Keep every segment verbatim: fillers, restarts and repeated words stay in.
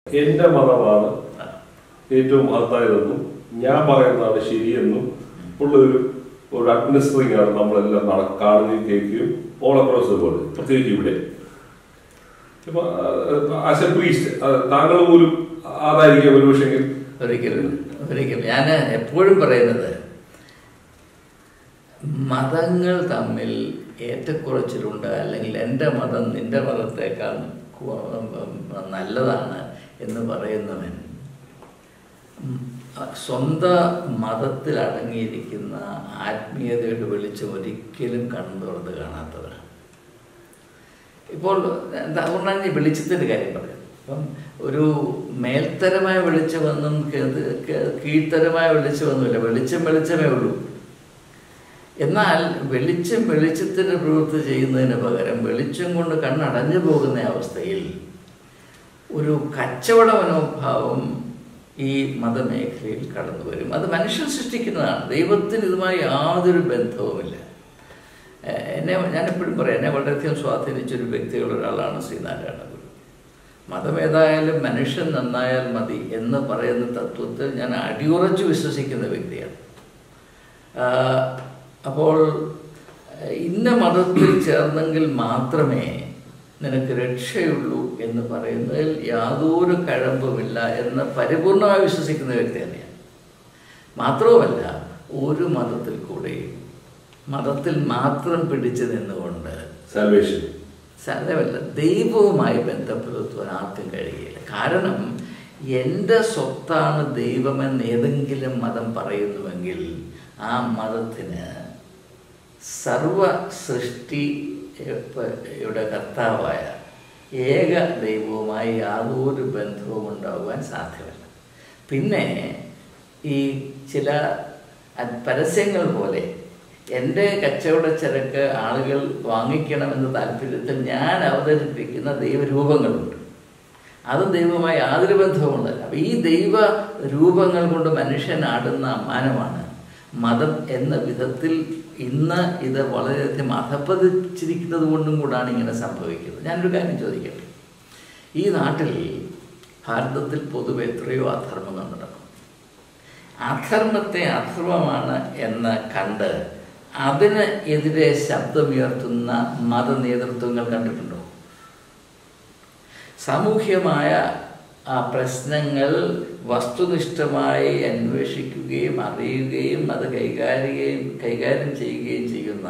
എന്റെ മതമാണ് ഏറ്റവും മഹത്തായതെന്നും ഞാൻ പറയുന്നതാണ് ശരിയെന്നും ഉള്ള ഒരു ഒരു അഡ്മിനിസ്ട്രിങ് ആണ് നമ്മളെല്ലാം കാണുകയും കേൾക്കുകയും ഓൾ അക്രോസ് ദ വേൾഡ്, പ്രത്യേകിച്ച് ഇവിടെ. ഇപ്പൊ ആസ് എ പ്രീസ്റ്റ് താങ്കൾ പോലും അതായിരിക്കും ഒരു പക്ഷേ. ഒരിക്കലും ഒരിക്കലും ഞാൻ എപ്പോഴും പറയുന്നത്, മതങ്ങൾ തമ്മിൽ ഏറ്റക്കുറച്ചിലുണ്ട്, അല്ലെങ്കിൽ എൻ്റെ മതം നിന്റെ മതത്തേക്കാൾ നല്ലതാണ് എന്ന് പറയുന്നവൻ സ്വന്തം മതത്തിൽ അടങ്ങിയിരിക്കുന്ന ആത്മീയതയുടെ വെളിച്ചം ഒരിക്കലും കണ്ണു തുറന്ന് കാണാത്തവരാണ്. ഇപ്പോൾ ഉടനെ വെളിച്ചത്തിൻ്റെ കാര്യം പറയാം. അപ്പം ഒരു മേൽത്തരമായ വെളിച്ചമെന്നും കീഴ്ത്തരമായ വെളിച്ചമൊന്നുമില്ല, വെളിച്ചം വെളിച്ചമേ ഉള്ളൂ. എന്നാൽ വെളിച്ചം വെളിച്ചത്തിന് പ്രവൃത്തി ചെയ്യുന്നതിന് പകരം വെളിച്ചം കൊണ്ട് കണ്ണടഞ്ഞു പോകുന്ന അവസ്ഥയിൽ ഒരു കച്ചവട മനോഭാവം ഈ മതമേഖലയിൽ കടന്നു വരും. അത് മനുഷ്യൻ സൃഷ്ടിക്കുന്നതാണ്, ദൈവത്തിന് ഇതുമായി യാതൊരു ബന്ധവുമില്ല. എന്നെ ഞാനെപ്പോഴും പറയാം, എന്നെ വളരെയധികം സ്വാധീനിച്ചൊരു വ്യക്തികളൊരാളാണ് ശ്രീനാരായണ ഗുരു. മതം ഏതായാലും മനുഷ്യൻ നന്നായാൽ മതി എന്ന് പറയുന്ന തത്വത്തിൽ ഞാൻ അടിയുറച്ചു വിശ്വസിക്കുന്ന വ്യക്തിയാണ്. അപ്പോൾ ഇന്ന മതത്തിൽ ചേർന്നെങ്കിൽ മാത്രമേ നിനക്ക് രക്ഷയുള്ളൂ എന്ന് പറയുന്നതിൽ യാതൊരു കഴമ്പുമില്ല എന്ന് പരിപൂർണമായി വിശ്വസിക്കുന്ന വ്യക്തി തന്നെയാണ്. മാത്രവുമല്ല, ഒരു മതത്തിൽ കൂടെയും മതത്തിൽ മാത്രം പിടിച്ചു നിന്നുകൊണ്ട് സാൽവേഷൻ സാധ്യമല്ല, ദൈവവുമായി ബന്ധപ്പെടുത്തുവാൻ ആർക്കും കഴിയില്ല. കാരണം എൻ്റെ സ്വത്താണ് ദൈവമെന്ന് ഏതെങ്കിലും മതം പറയുന്നുവെങ്കിൽ ആ മതത്തിന് സർവ സൃഷ്ടിയുടെ കർത്താവായ ഏക ദൈവവുമായി യാതൊരു ബന്ധവും ഉണ്ടാകുവാൻ സാധ്യമല്ല. പിന്നെ ഈ ചില പരസ്യങ്ങൾ പോലെ എൻ്റെ കച്ചവട ചരക്ക് ആളുകൾ വാങ്ങിക്കണമെന്ന താല്പര്യത്തിൽ ഞാൻ അവതരിപ്പിക്കുന്ന ദൈവരൂപങ്ങളുണ്ട്, അത് ദൈവവുമായി യാതൊരു ബന്ധവുമുണ്ടല്ല. അപ്പം ഈ ദൈവ രൂപങ്ങൾ കൊണ്ട് മനുഷ്യൻ ആടുന്ന അമ്മാനമാണ് മതം എന്ന വിധത്തിൽ ഇന്ന് ഇത് വളരെയധികം അധപ്പതിച്ചിരിക്കുന്നത് കൊണ്ടും കൂടാണ് ഇങ്ങനെ സംഭവിക്കുന്നത്. ഞാനൊരു കാര്യം ചോദിക്കട്ടെ, ഈ നാട്ടിൽ ഭാരതത്തിൽ പൊതുവെ എത്രയോ അധർമ്മങ്ങൾ നടക്കും. അധർമ്മത്തെ അധർമ്മമാണ് എന്ന് കണ്ട് അതിന് എതിരെ ശബ്ദമുയർത്തുന്ന മത നേതൃത്വങ്ങൾ കണ്ടിട്ടുണ്ടോ? സാമൂഹ്യമായ ആ പ്രശ്നങ്ങൾ വസ്തുനിഷ്ഠമായി അന്വേഷിക്കുകയും അറിയുകയും അത് കൈകാര്യം കൈകാര്യം ചെയ്യുകയും ചെയ്യുന്ന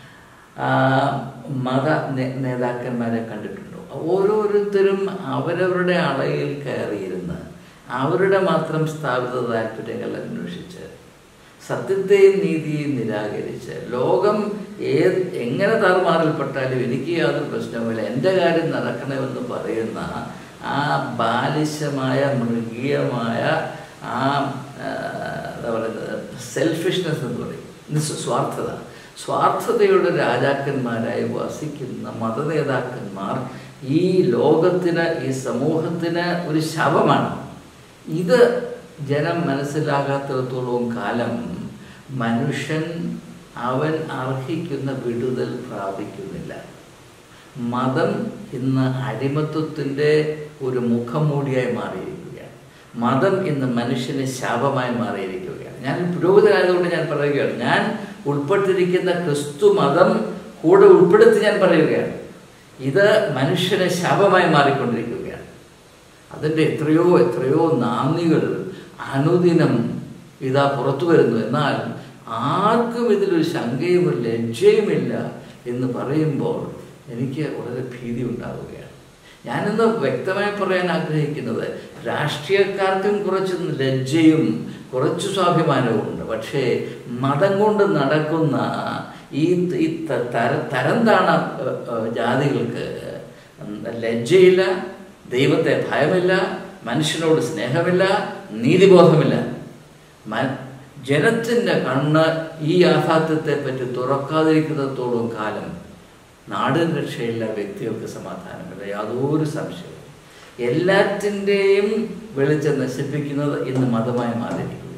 മത നേതാക്കന്മാരെ കണ്ടിട്ടുണ്ടോ? ഓരോരുത്തരും അവരവരുടെ അളയിൽ കയറിയിരുന്ന് അവരുടെ മാത്രം സ്ഥാപിത താല്പര്യങ്ങൾ അന്വേഷിച്ച് സത്യത്തെയും നീതിയെയും നിരാകരിച്ച് ലോകം ഏത് എങ്ങനെ താറുമാറിൽപ്പെട്ടാലും എനിക്ക് യാതൊരു പ്രശ്നവുമില്ല, എൻ്റെ കാര്യം നടക്കണമെന്ന് പറയുന്ന ആ ബാലിശമായ മൃഗീയമായ ആ എന്താ പറയുന്നത് സെൽഫിഷ്നെസ് എന്ന് പറയും, നിസ്വാർത്ഥത, സ്വാർത്ഥതയുടെ രാജാക്കന്മാരായി വസിക്കുന്ന മതനേതാക്കന്മാർ ഈ ലോകത്തിന് ഈ സമൂഹത്തിന് ഒരു ശവമാണ്. ഇത് ജനം മനസ്സിലാകാത്തിടത്തോളം കാലം മനുഷ്യൻ അവൻ അർഹിക്കുന്ന വിടുതൽ പ്രാപിക്കുന്നില്ല. മതം ഇന്ന് അടിമത്വത്തിൻ്റെ ഒരു മുഖംമൂടിയായി മാറിയിരിക്കുകയാണ്. മതം ഇന്ന് മനുഷ്യന് ശാപമായി മാറിയിരിക്കുകയാണ്. ഞാൻ പുരോഹിതനായതുകൊണ്ട് ഞാൻ പറയുകയാണ്, ഞാൻ ഉൾപ്പെട്ടിരിക്കുന്ന ക്രിസ്തു മതം കൂടെ ഉൾപ്പെടുത്തി ഞാൻ പറയുകയാണ്, ഇത് മനുഷ്യന് ശാപമായി മാറിക്കൊണ്ടിരിക്കുകയാണ്. അതിൻ്റെ എത്രയോ എത്രയോ നാന്ദികൾ അനുദിനം ഇതാ പുറത്തു വരുന്നു. എന്നാൽ ആർക്കും ഇതിലൊരു ശങ്കയും ഒരു ലജ്ജയുമില്ല എന്ന് പറയുമ്പോൾ എനിക്ക് വളരെ ഭീതി ഉണ്ടാവുകയാണ്. ഞാനിന്ന് വ്യക്തമായി പറയാൻ ആഗ്രഹിക്കുന്നത്, രാഷ്ട്രീയക്കാർക്കും കുറച്ച് ലജ്ജയും കുറച്ച് സ്വാഭിമാനവും ഉണ്ട്. പക്ഷേ മതം കൊണ്ട് നടക്കുന്ന ഈ ഈ തര തരം താണ ജാതികൾക്ക് ലജ്ജയില്ല, ദൈവത്തെ ഭയമില്ല, മനുഷ്യനോട് സ്നേഹമില്ല, നീതിബോധമില്ല. ജനത്തിൻ്റെ കണ്ണ് ഈ യാഥാർത്ഥ്യത്തെ പറ്റി തുറക്കാതിരിക്കുന്നതോളം കാലം നാടിന് രക്ഷയില്ല, വ്യക്തികൾക്ക് സമാധാനമില്ല, യാതൊരു സംശയവും. എല്ലാറ്റിൻ്റെയും വെളിച്ചം നശിപ്പിക്കുന്നത് ഇന്ന് മതമായി മാറിയിരിക്കുന്നു.